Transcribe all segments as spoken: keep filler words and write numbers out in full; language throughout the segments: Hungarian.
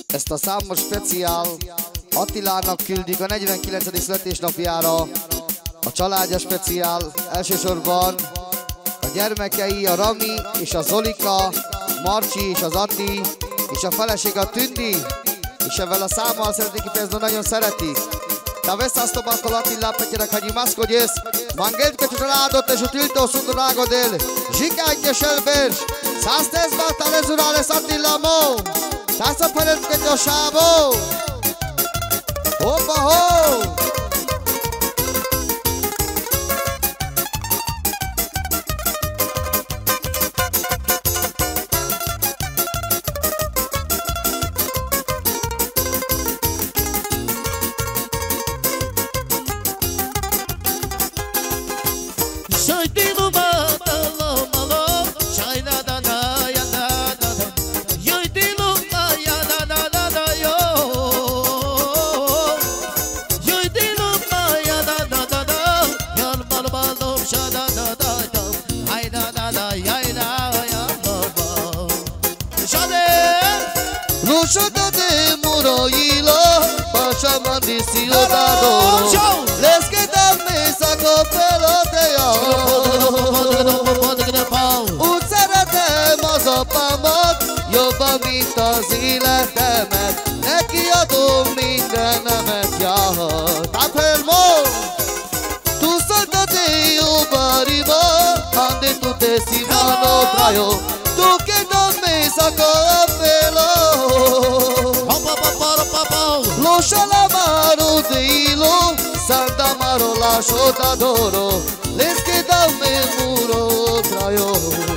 Ezt a számos speciál Attilának küldik a negyvenkilencedik születésnapjára. A családja speciál elsősorban a gyermekei, a Rami és a Zolika, Marcsi és az Atti, és a felesége a Tündi, és ezzel a számmal szeretnék kifejezni, nagyon szeretik. Da vessas tobacco Attila Petyerek Hagyi Maszkogyész, Mangeltke családot és a Tiltó Szundorágodél, Zsikágyja Selbers, Szásztesz Bátál Ezurales Attila Mó, Tásza Peretke Gyosábó, Hoppa ho! Let's get that mess a peloteja. Úgy szeretem az apámat, jobban, mint az életemet. Neki adom mindenemet, jár. Tapelmo! Tu soltate io barima, ande tu te simano traio. Tu che non mi saco a pelo. Lo shalamaro de ilo, Santa Marola Shotadoro, les que dame muro traio.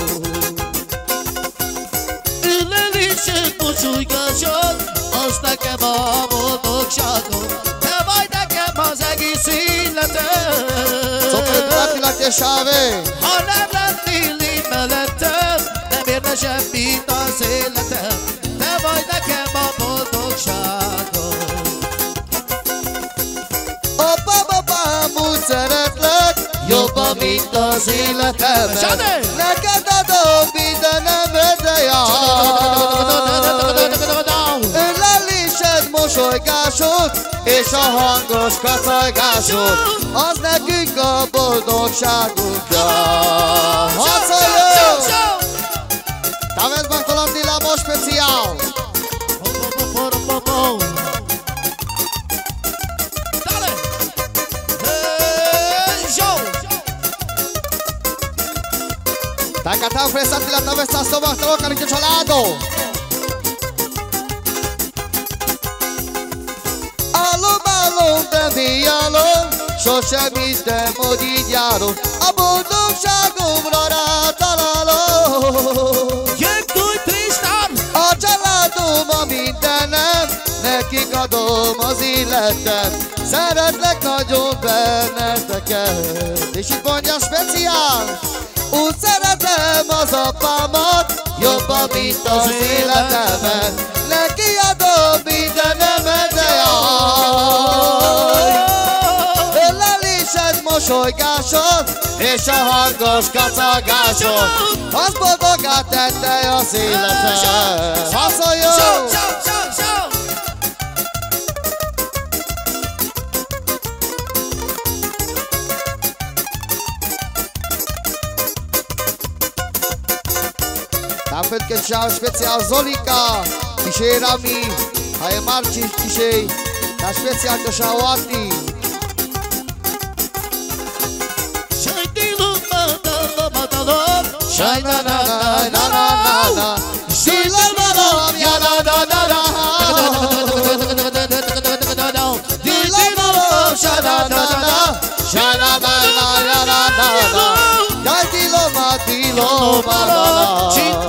Ülelések bocsújgásod, az nekem a boldogságom. Te vagy nekem az egész életem. Sopra Attila Gyosávé. Ha nem lennél én mellettem, nem érne semmit az életem. Te vagy nekem a boldogságom. Úgy szeretlek, jobban, mint az életemben. Neked adom mindenemet, de jár. Ölelésed, mosolygásod, és a hangos kacajgásod, az nekünk a boldogságunk. Hadszaljön! Tavezban Attila most speciál. Takatán Frész Attila, ta vessas tobacco Locanicchio családo. Állom, állom, de mi állom, sosem hittem, hogy így járok. A boldogságomra rátalálom. Jöjj, túl Tristan! A családom a mindenem, nekik adom az életem. Szeretlek nagyon benneteket. És itt mondja speciál. Úgy szeretem az apámat, jobban, mint az életemet. Neki adom mindenemet, de jaj. Ölelésed, mosolygásod, és a hangos kacagásod, az boldogá tette az életet. Haszoljon! Támpetke csáv speciál Zolika, kisé Rami, haje Marcsi kisé, tá speciál csáv Atti. Sajdilu madalo madalo, Sajna na na na na na na, Sila madam ya na na na na. Dila madam sha na na na, sha na na na na na na. Dai dilo ma dilo ma ma.